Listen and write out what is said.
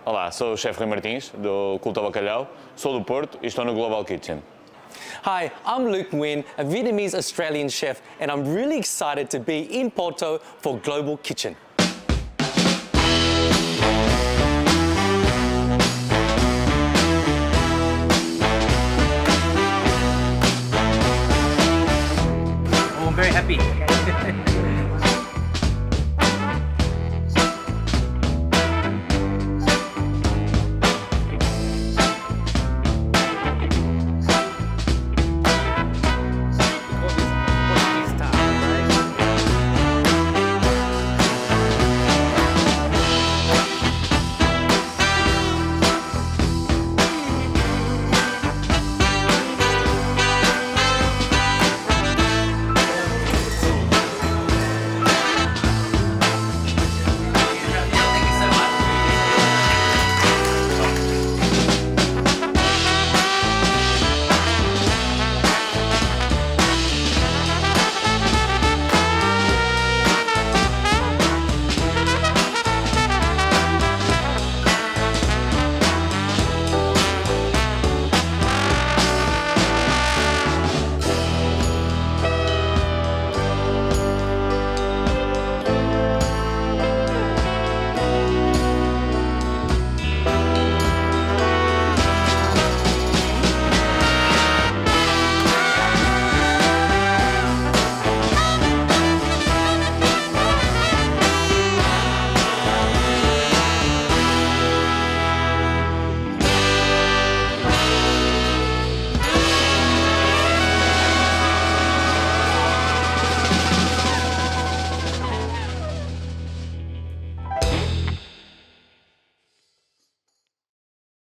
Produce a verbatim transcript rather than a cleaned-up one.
Olá, sou o chefe Rui Martins, do Culto ao Bacalhau, sou do Porto e estou no Global Kitchen. Hi, I'm Luke Nguyen, a Vietnamese Australian chef, and I'm really excited to be in Porto for Global Kitchen.